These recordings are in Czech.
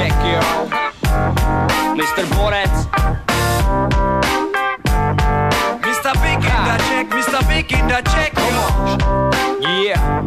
Czech, jo. Mr. Borec. Mr. Big in the Czech, Mr. Big in the Czech, jo. Yeah.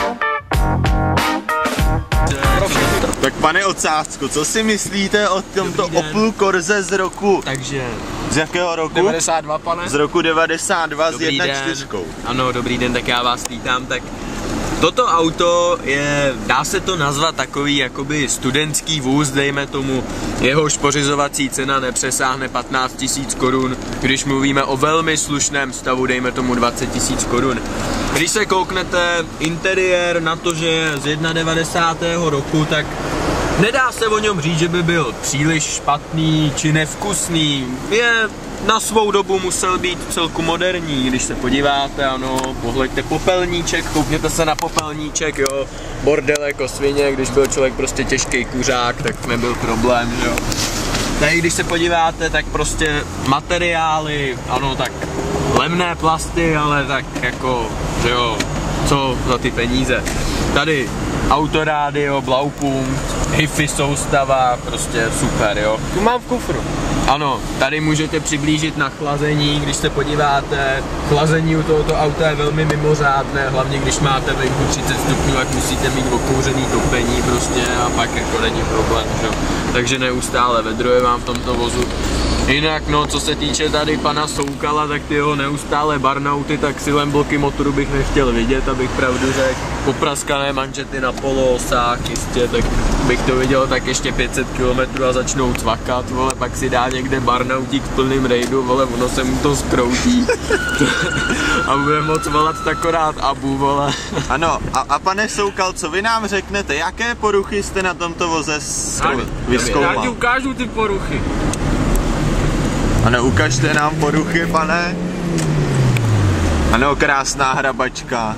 Tak pane Ocásku, co si myslíte o tomto Opel Corse z roku? Takže... Z jakého roku? 92, pane? Z roku 92 Dobrý s 1.4. den. Ano, dobrý den, tak já vás vítám. Tak toto auto je, dá se to nazvat takový jakoby studentský vůz, dejme tomu, jehož pořizovací cena nepřesáhne 15 000 korun, když mluvíme o velmi slušném stavu, dejme tomu 20 000 korun. Když se kouknete interiér na to, že je z 91. roku, tak nedá se o něm říct, že by byl příliš špatný či nevkusný. Je na svou dobu musel být celku moderní, když se podíváte, ano, pohleďte popelníček, koukněte se na popelníček, jo, bordel jako svině, když byl člověk prostě těžký kuřák, tak nebyl problém, jo. Tady když se podíváte, tak prostě materiály, ano, tak levné plasty, ale tak jako, že jo, co za ty peníze. Tady autorádio, Blaupunkt, hi-fi soustava, prostě super, jo. Tu mám v kufru. Ano, tady můžete přiblížit na chlazení, když se podíváte, chlazení u tohoto auta je velmi mimořádné, hlavně když máte venku 30 stupňů, tak musíte mít okouřený topení prostě a pak jako není problém, že? Takže neustále vedro vám v tomto vozu. Jinak no, co se týče tady pana Soukala, tak ty jeho neustále burnouty, tak silem bloky motoru bych nechtěl vidět, abych pravdu řekl. Popraskané manžety na poloosách jistě, tak bych to viděl tak ještě 500 km a začnou cvakat, vole, pak si dá někde burnoutík v plným rejdu, vole, ono se mu to skroutí a bude moc volat takorát abu, vole. Ano, a pane Soukal, co vy nám řeknete, jaké poruchy jste na tomto voze vyzkoumal? Já ti ukážu ty poruchy. Ano, ukažte nám poruchy, pane. Ano, krásná hrabačka.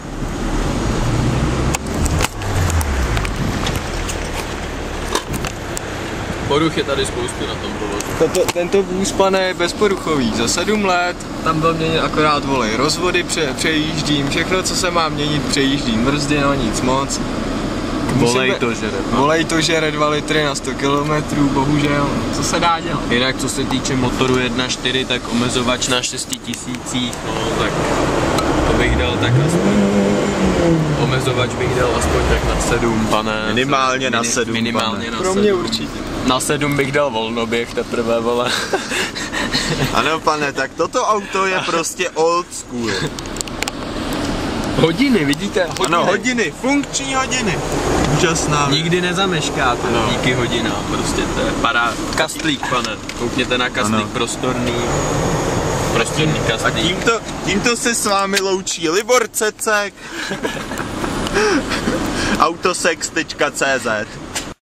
Poruch je tady spoustu na tom povozu. Tento vůz, pane, je bezporuchový. Za 7 let tam byl měnit akorát volej rozvody, přejíždím, všechno, co se má měnit, přejíždím. Brzdy, no nic moc. Volej to žere. Volej to žere 2 litry na 100 km, bohužel, co se dá dělat. Jinak co se týče motoru 1.4, tak omezovač na 6 000, no tak to bych dal tak aspoň. Omezovač bych dal aspoň tak na 7, pane. Minimálně na 7, minimálně pane. na 7. Pro mě určitě. Na 7 bych dal volnoběh teprve, vole. Ano, pane, tak toto auto je prostě old school. Hodiny, vidíte? Hodiny. Ano, hodiny, funkční hodiny. Úžasná. Nikdy nezameškáte, no. Díky hodinám, prostě to je parád. Kastlík, pane, koukněte na kastlík, prostorný kastlík. A tímto se s vámi loučí Libor Cecek autosex.cz